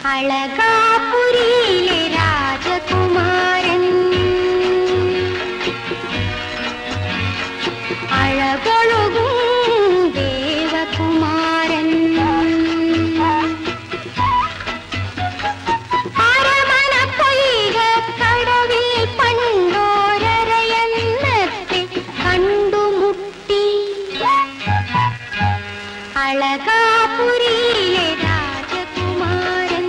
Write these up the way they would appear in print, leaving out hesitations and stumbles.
അളകാപുരിയിലെ രാജകുമാരൻ അഴകൊഴുകും ദേവകുമാരൻ അരമന പൊയ്ക കടവിൽ പണ്ടോരരയന്നത്തെ കണ്ടുമുട്ടി അളകാപുരിയിലെ രാജകുമാരൻ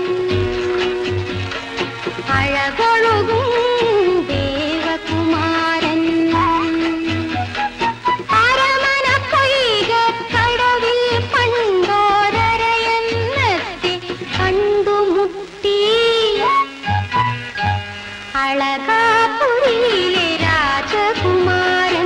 അഴകൊഴുകും ദേവകുമാരൻ അരമന പൊയ്ക കടവിൽ പണ്ടോരരയന്നത്തെ കണ്ടുമുട്ടി അളകാപുരിയിലെ രാജകുമാരൻ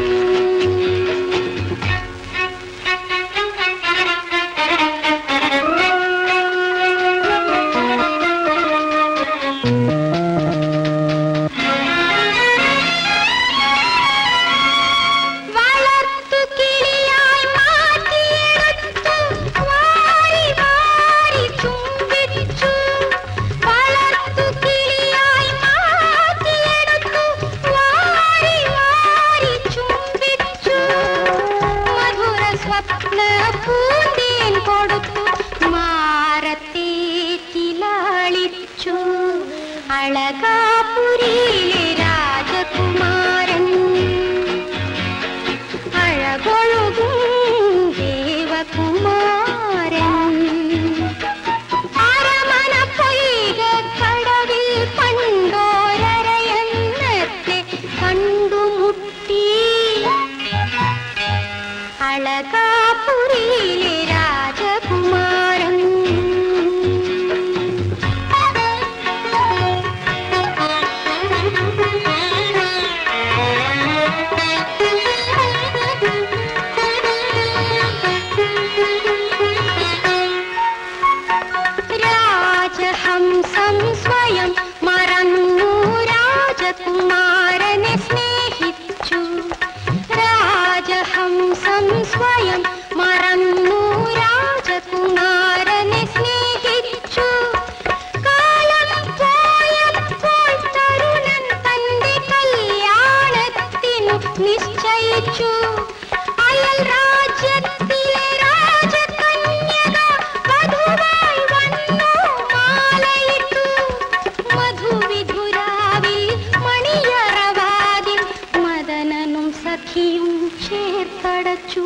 അളകാപുരിയിലെ രാജകുമാരൻ അഴകൊഴുകും ദേവകുമാരൻ അരമന പൊയ്ക കടവിൽ പണ്ടോരരയന്നത്തെ കണ്ടുമുട്ടി അളകാപുരിയിലെ രാജകുമാരൻ രാജഹംസം സ്വയം മറന്നു രാജകുമാരനെ സ്നേഹിച്ചു രാജഹംസം സ്വയം മറന്നു രാജകുമാരനെ സ്നേഹിച്ചു കാലം പോയപ്പോൾ തരുണൻ തന്റെ കല്യാണത്തിനു നിശ്ചയിച്ചു അയൽ രാജ്യത്തിലെ രാജകന്യക വധുവായി വന്നു മാലയിട്ടു മധുവിധുരാവിൽ മണിയറവാതിൽ മദനനും സഖിയും ചേർത്തടച്ചു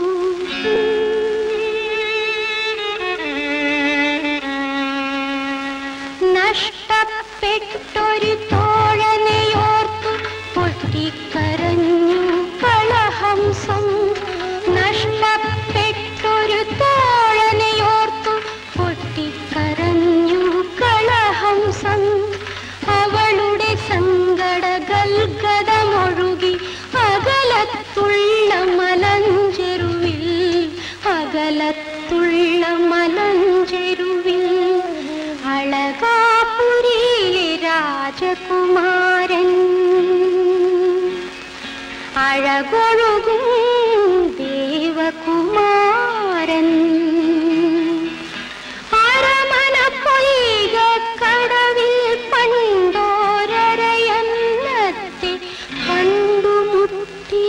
നഷ്ടപ്പെട്ടൊരു തോഴനെയോർത്തു പൊട്ടിക്കരഞ്ഞു കളഹംസം നഷ്ടപ്പെട്ടൊരു തോഴനെയോർത്തു പൊട്ടിക്കരഞ്ഞു കളഹംസം അവളുടെ സങ്കട ഗൽഗതമൊഴുകി അകലത്തുള്ള മലഞ്ചെരുവിൽ അകലത്തുള്ള മലഞ്ചെരുവിൽ അളകാപുരിയിലെ രാജകുമാരൻ അഴകൊഴുകും ദേവകുമാരൻ അരമന പൊയ്ക കടവിൽ പണ്ടോരരയന്നത്തെ കണ്ടുമുട്ടി